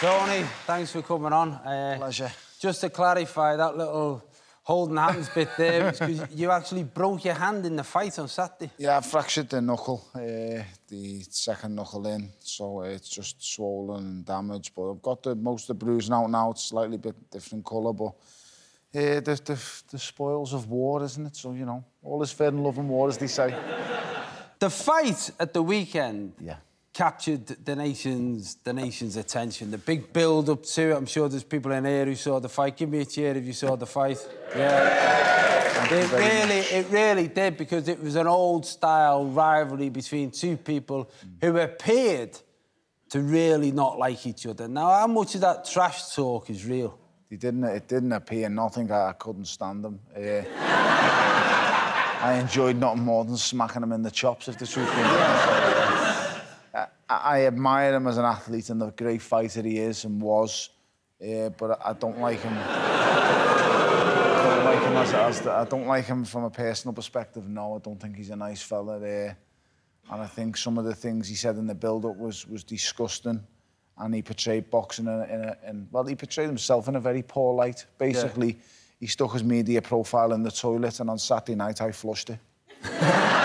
Tony, thanks for coming on. Pleasure. Just to clarify, that little holding hands bit there, because you actually broke your hand in the fight on Saturday. Yeah, I fractured the knuckle, the second knuckle in, so it's just swollen and damaged. But I've got most of the bruising out now. It's slightly bit different colour, but the spoils of war, isn't it? So, you know, all is fair in love and war, as they say. The fight at the weekend captured the nation's attention. The big build-up to it. I'm sure there's people in here who saw the fight. Give me a cheer if you saw the fight. Yeah. It really did, because it was an old-style rivalry between two people who appeared to really not like each other. Now, how much of that trash talk is real? It didn't appear nothing. I couldn't stand them. I enjoyed nothing more than smacking them in the chops, if the truth be known. I admire him as an athlete and the great fighter he is and was, but I don't like him. I don't like him from a personal perspective. No, I don't think he's a nice fella there. And I think some of the things he said in the build-up was disgusting. And he portrayed boxing well, he portrayed himself in a very poor light. Basically, he stuck his media profile in the toilet, and on Saturday night I flushed it.